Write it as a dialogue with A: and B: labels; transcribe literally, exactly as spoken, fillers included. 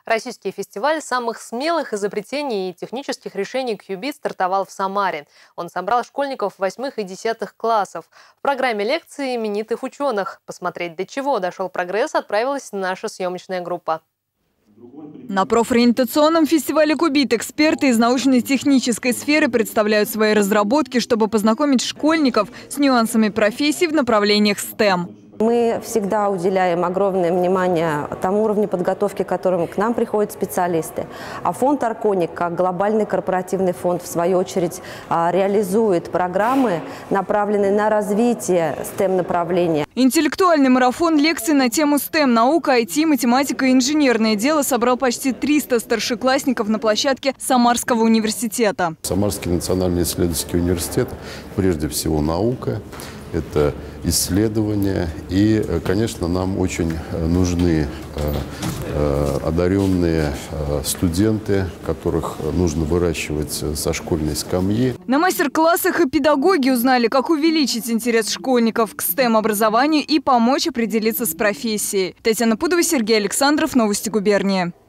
A: Российский фестиваль самых смелых изобретений и технических решений Qubit стартовал в Самаре. Он собрал школьников восьмых и десятых классов. В программе лекции именитых ученых. Посмотреть, до чего дошел прогресс, отправилась наша съемочная группа.
B: На профориентационном фестивале Qubit эксперты из научно-технической сферы представляют свои разработки, чтобы познакомить школьников с нюансами профессий в направлениях стэм.
C: Мы всегда уделяем огромное внимание тому уровню подготовки, к которому к нам приходят специалисты. А фонд «Арконик», как глобальный корпоративный фонд, в свою очередь, реализует программы, направленные на развитие стэм-направления.
B: Интеллектуальный марафон лекций на тему стэм, наука, ай ти, математика и инженерное дело собрал почти триста старшеклассников на площадке Самарского университета.
D: Самарский национальный исследовательский университет, прежде всего, наука. Это исследования. И, конечно, нам очень нужны одаренные студенты, которых нужно выращивать со школьной скамьи.
B: На мастер-классах и педагоги узнали, как увеличить интерес школьников к стэм-образованию и помочь определиться с профессией. Татьяна Пудова, Сергей Александров, Новости губернии.